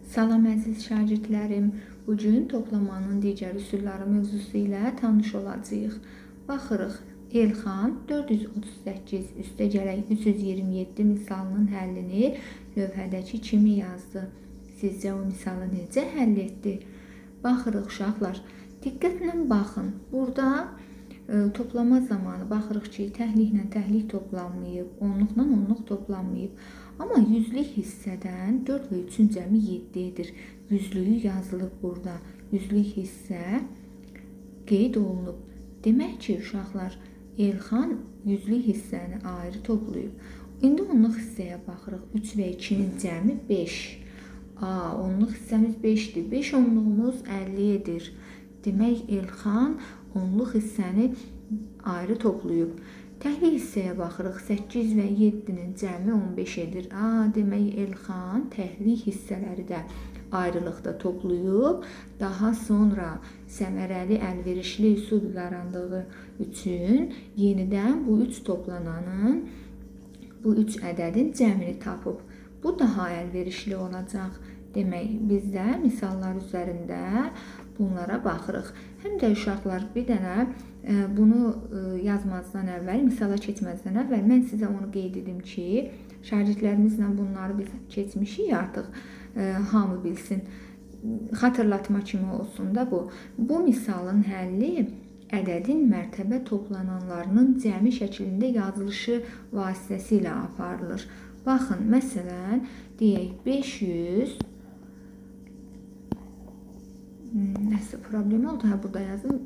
Salam əziz şagirdlərim, bugün toplamanın digər üsulları mövzusu ilə tanış olacağıq. Baxırıq, Elxan 438 üstəgələk 327 misalının həllini lövhədəki kimi yazdı. Sizcə o misalı necə həll etdi? Baxırıq uşaqlar, diqqətlə baxın. Burada toplama zamanı baxırıq ki, təhliklə təhlik toplanmayıb, onluqla onluq toplanmayıb. Amma yüzlük hissədən 4 və 3-ün cəmi 7 edir. Yüzlüyü yazılıb burada. Yüzlük hissə qeyd olunub. Demək ki, uşaqlar, Elxan yüzlük hissəni ayrı toplayıb. İndi onluq hissəyə baxırıq. 3 və 2-nin cəmi 5. Onluq hissəmiz 5-dir. 5 onluğumuz 50 edir. Demək, Elxan onluq hissəni ayrı toplayıb. Təhlik hissəyə baxırıq. 8 və 7-nin cəmi 15 edir. Demək, Elxan təhlik hissələri də ayrılıqda toplayıb. Daha sonra səmərəli əlverişli üsul yarandığı üçün yenidən bu 3 toplananın, bu 3 ədədin cəmini tapıb. Bu daha əlverişli olacaq. Demək, biz də misallar üzərində bunlara baxırıq. Həm də uşaqlar, bir dənə bunu yazmazdan əvvəl, misala keçməzdən əvvəl mən sizə onu qeyd edim ki, şagirdlərimizlə bunları biz keçmişik artıq, hamı bilsin. Xatırlatma kimi olsun da bu. Bu misalın həlli ədədin mərtəbə toplananlarının cəmi şəklində yazılışı vasitəsilə aparılır. Baxın, məsələn, deyək 500 nəsə problem oldu, burada yazdım.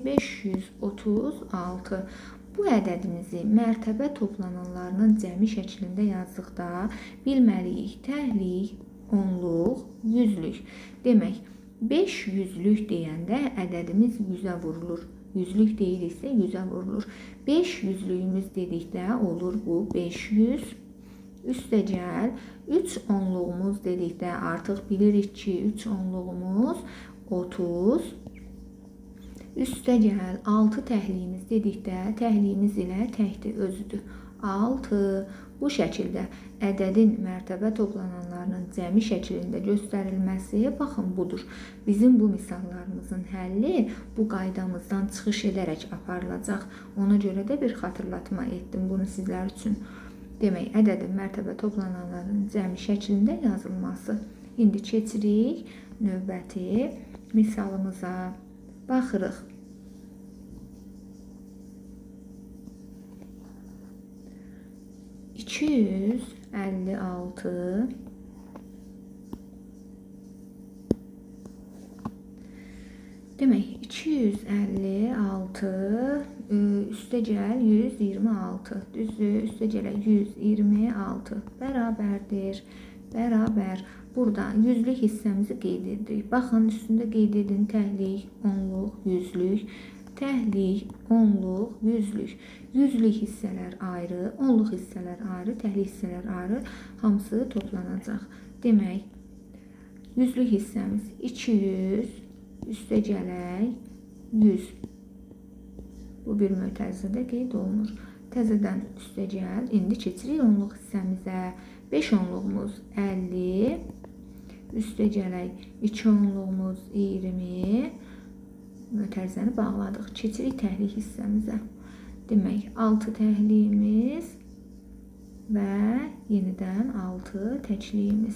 536. Bu ədədimizi mərtəbə toplananlarının cəmi şəklində yazdıqda bilməliyik təhlik, onluq, yüzlük. Demək, 500-lük deyəndə ədədimiz 100-ə vurulur. Yüzlük deyiriksə 100-ə vurulur. 500-lüyümüz dedikdə olur bu 500. Üstəgəl 3 onluğumuz dedikdə artıq bilirik ki, 3 onluğumuz 30. Üstəgəl 6 təhliyimiz dedikdə təhliyimiz ilə təkdir, özüdür. 6. Bu şəkildə ədədin mərtəbə toplananlarının cəmi şəklində göstərilməsi, baxın, budur. Bizim bu misallarımızın həlli bu qaydamızdan çıxış edərək aparılacaq. Ona görə də bir xatırlatma etdim bunu sizlər üçün. Demək, ədədin mərtəbə toplananların cəmi şəklində yazılması. İndi keçirik növbəti misalımıza. Baxırıq. $256 demək, 256 üstəgəl 126, düzdür, üstəgələ 126 bərabərdir, bərabər. Burada yüzlük hissəmizi qeyd edirik. Baxın, üstündə qeyd edin təhlik, onluq, yüzlük, təhlik, onluq, yüzlük. Yüzlük hissələr ayrı, onluq hissələr ayrı, təhlik hissələr ayrı, hamısı toplanacaq. Demək, yüzlük hissəmiz 200, üstəgələk 100. Bu bir mötərizədə qeyd olunur. Təzədən üstəgəl, indi keçirik onluq hissəmizə. 5 onluğumuz 50, üstəgələk 2 onluğumuz 20. Mötərizəni bağladıq. Keçirik təhlik hissəmizə. Demək, 6 təhliyimiz və yenidən 6 təkliyimiz.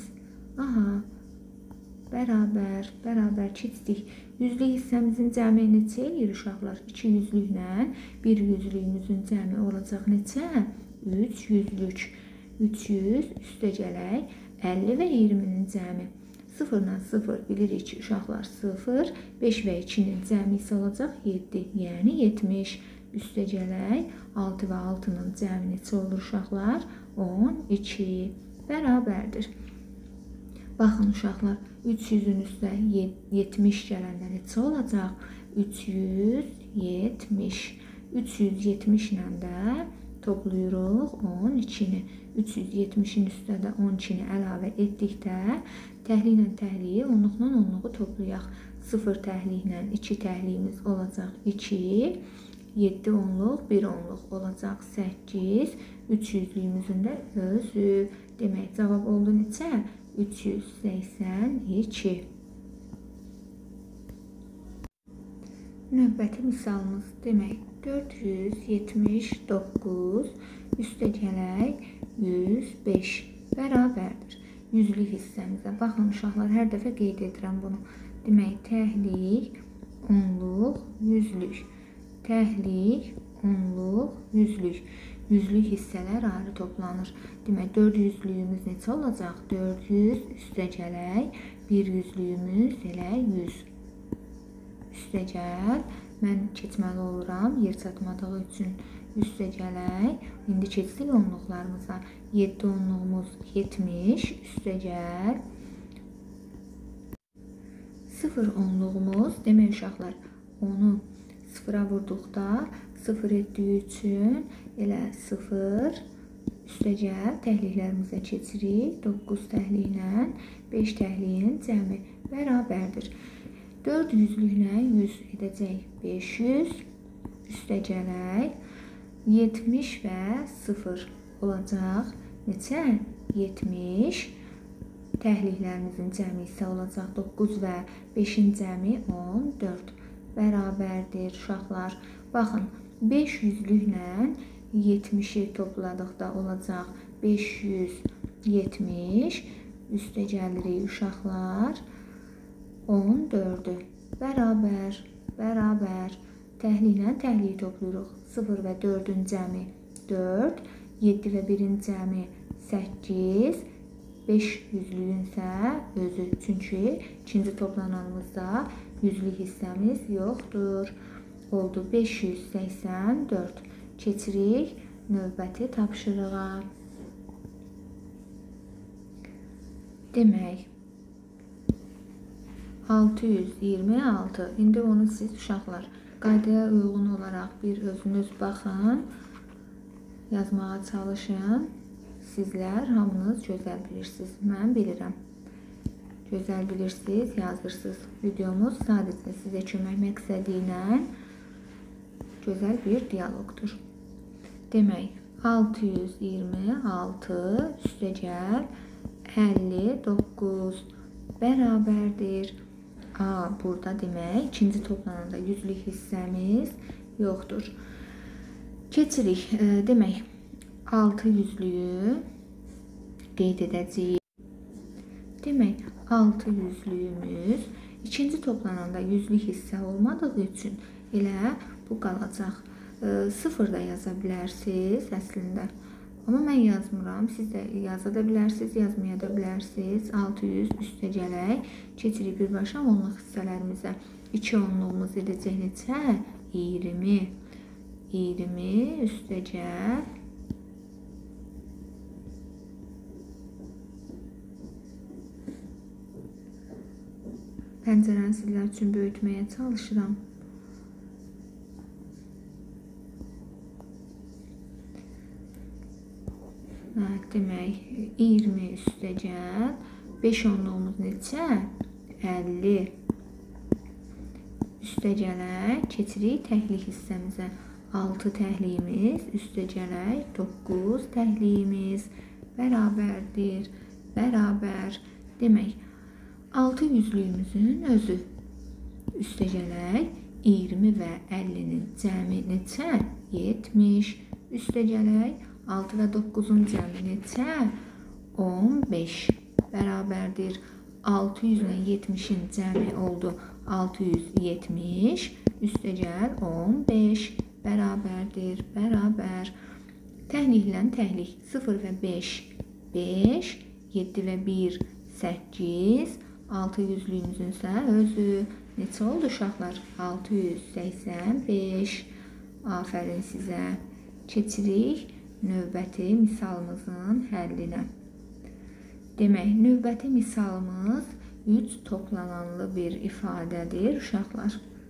Bərabər, bərabər keçdik. Yüzlük hissəmizin cəmi neçə eləyir uşaqlar? 2 yüzlüklə 1 yüzlüyümüzün cəmi olacaq neçə? 3 yüzlük. 300 üstəgələk 50 və 20-nin cəmi. 0 ilə 0 bilirik ki, uşaqlar 0. 5 və 2-nin cəmi isə olacaq 7, yəni 70. Üstəgələk 6 və 6-nın cəmi neçə olur uşaqlar? 12 bərabərdir. Baxın uşaqlar, 300-ün üstə 70 gələndə neçə olacaq? 370. 370 ilə də toplayırıq 12-ni. 370-in üstə də 12-ni əlavə etdikdə təhliklə təhliyi, onluqla onluğu toplayaq. 0 təhliklə 2 təhliyimiz olacaq 2. 7 onluq, 1 onluq olacaq 8. 3 yüzlüyümüzün də özü. Demək, cavab oldu neçə? 382. Növbəti misalımız demək 479 üstəgələk 105 bərabərdir. Yüzlük hissəmizə baxın uşaqlar, hər dəfə qeyd edirəm bunu. Demək, təhlik, onluq, yüzlük. Təhlik, onluq, yüzlük. Yüzlük hissələr ayrı toplanır. Demək, 4 yüzlüyümüz neçə olacaq? 400 üstəgələk 1 yüzlüyümüz elə 100. Üstəgəl, mən keçməli oluram yer çatmadığı üçün üstəgələk. İndi keçdik onluqlarımıza. 7 onluğumuz 70 üstəgəl. 0 onluğumuz, demək uşaqlar, onu sıfıra vurduqda 0 etdiyi üçün elə 0 üstəgəl təhliklərimizə keçirik. 9 təhliklə 5 təhliyin cəmi bərabərdir. 4 yüzlüklə 100 edəcək 500 üstəgələk 70 və 0 olacaq neçə? 70. Təhliklərimizin cəmi isə olacaq 9 və 5-in cəmi 14 bərabərdir uşaqlar. Baxın, 5 yüzlüklə 70-i topladıqda olacaq 570 üstəgəlirik uşaqlar 14-ü bərabər. Təhliklə təhliyi toplayırıq. 0 və 4-ün cəmi 4, 7 və 1-in cəmi 8, 5 yüzlüyün isə özü. Çünki ikinci toplananımızda yüzlük hissəmiz yoxdur. Oldu 584. Keçirik növbəti tapşırığa. Demək, 626. İndi onu siz uşaqlar qaydaya uyğun olaraq bir özünüz baxın, yazmağa çalışın. Sizlər hamınız gözəl bilirsiniz. Mən bilirəm. Gözəl bilirsiniz, yazırsınız. Videomuz sadəcə sizə kömək məqsədi ilə gözəl bir dialoqdur. Demək, 626 üstəgəl 59 bərabərdir. Burada demək, ikinci toplananda yüzlük hissəmiz yoxdur. Keçirik. Demək, 6 yüzlüyü qeyd edəcəyik. Demək, 6 yüzlüyümüz ikinci toplananda yüzlük hissə olmadığı üçün elə bu qalacaq. 0 da yaza bilərsiniz əslində. Amma mən yazmıram. Siz də yaza da bilərsiniz, yazmaya da bilərsiniz. 600 üstəgələk keçirik birbaşa onluq hissələrimizə. 2 onluğumuz edəcək neçə? 20. 20 üstəgəl 20. Pəncərəni sizlər üçün böyütməyə çalışıram. Demək, 20 üstəgəl 5 onluğumuz neçə? 50. Üstəgələk keçirik təhlik hissəmizə. 6 təhliyimiz üstəgələk 9 təhliyimiz bərabərdir. Demək, 6 yüzlüyümüzün özü üstəgələk 20 və 50-nin cəmi neçə? 70. Üstəgələk 6 və 9-un cəmi neçə? 15 bərabərdir. 600 ilə 70-in cəmi oldu 670. Üstəgəl 15 bərabərdir. Təhliklə təhlik 0 və 5 5, 7 və 1 8, 6 yüzlüyümüzün isə özü neçə oldu uşaqlar? 685. Afərin sizə. Keçirik növbəti misalımızın həllinə. Demək, növbəti misalımız 3 toplananlı bir ifadədir uşaqlar.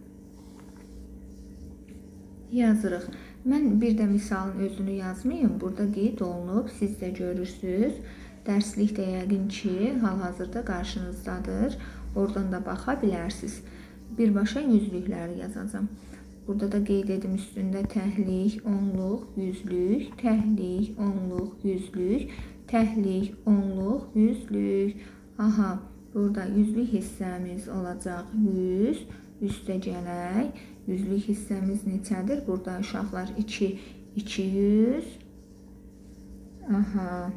Yazırıq. Mən bir də misalın özünü yazmayayım. Burada qeyd olunub, siz də görürsünüz. Dərslik də yəqin ki, hal-hazırda qarşınızdadır. Oradan da baxa bilərsiniz. Birbaşa yüzlükləri yazacağım. Burada da qeyd edim üstündə təhlik, onluq, yüzlük, təhlik, onluq, yüzlük, təhlik, onluq, yüzlük. Aha, burada yüzlük hissəmiz olacaq 100, üstəgələk. Yüzlük hissəmiz neçədir? Burada uşaqlar 2, 200. Aha.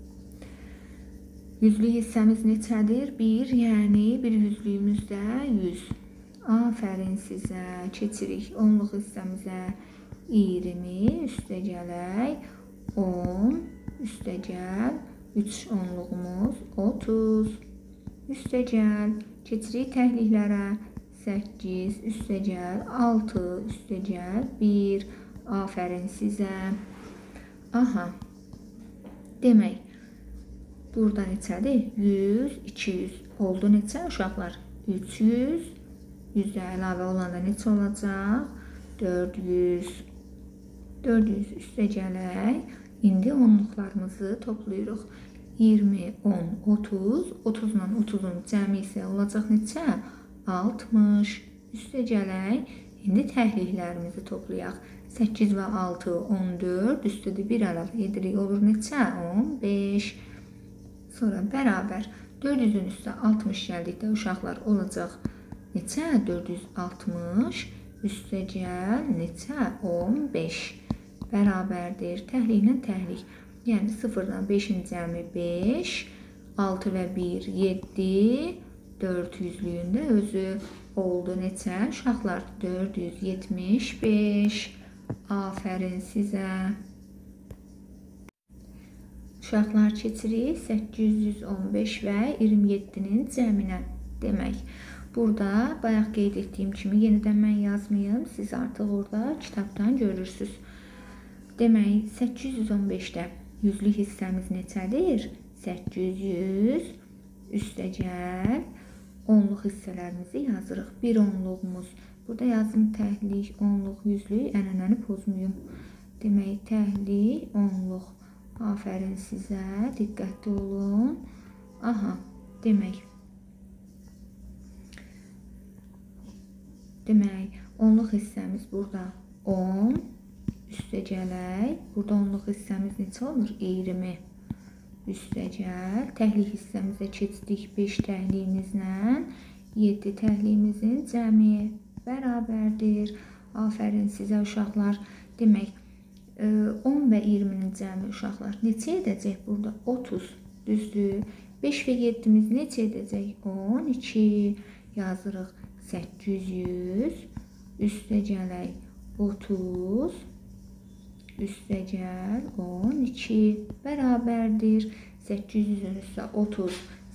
Yüzlük hissəmiz neçədir? 1, yəni bir yüzlüyümüzdə 100. Aferin sizə. Keçirik onluq hissəmizə 20, üstəgələk 10, üstəgəl 3 onluğumuz 30, üstəgəl. Keçirik təhliklərə 8, üstəgəl 6, üstəgəl 1. Aferin sizə. Aha. Demək, burada neçədir? 100, 200 oldu neçə uşaqlar? 300. 100'ə əlavə olanda neçə olacaq? 400. 400 üstəgələk. İndi onluqlarımızı toplayırıq. 20, 10, 30. 30 ilə 30'un cəmi isə olacaq neçə? 60. Üstəgələk. İndi təhliklərimizi toplayaq. 8 və 6, 14. Üstədə 1 əlavə edirik. Olur neçə? 15. Sonra bərabər. 400'ün üstə 60 gəldikdə uşaqlar olacaq neçə? 460 üstəgəl neçə? 15 bərabərdir. Təhliklə təhlik. Yəni 0-dan 5-in cəmi 5, 6 və 1 7, 400'lüyündə özü oldu neçə? Uşaqlar 475. Aferin sizə. Uşaqlar keçirik 815 və 27'nin cəminə. Demək, burada bayaq qeyd etdiyim kimi yenidən mən yazmayım. Siz artıq orada kitabdan görürsünüz. Demək, 815'də yüzlük hissəmiz neçədir? 800 üstəgəl onluq hissələrimizi yazırıq. Bir onluğumuz. Burada yazım təhlik, onluq, yüzlük. Ənənəni pozmuyum. Demək, təhlik, onluq. Aferin sizə. Diqqətli olun. Aha, demək, onluq hissəmiz burada 10, üstəgələk. Burada onluq hissəmiz neçə olur? 20. Üstəgəl. Təhlik hissəmizə keçdik 5 təhliyimizlə. 7 təhliyimizin cəmi bərabərdir. Aferin sizə uşaqlar. Demək, 10 və 20'nin cəmi uşaqlar neçə edəcək burada? 30. Düzdür. 5 və 7'miz neçə edəcək? 12. Yazırıq. 800 üstəgələk 30 üstəgəl 12 bərabərdir. 800'ün üstə 30,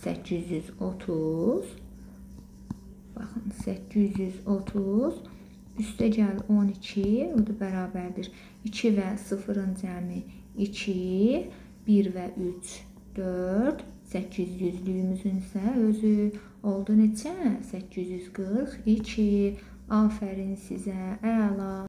830. Baxın, 830 üstəgəl 12, o da bərabərdir. 2 və 0'ın cəmi 2, 1 və 3, 4, 800'lüyümüzün isə özü oldu neçə? 842. Aferin sizə, əla.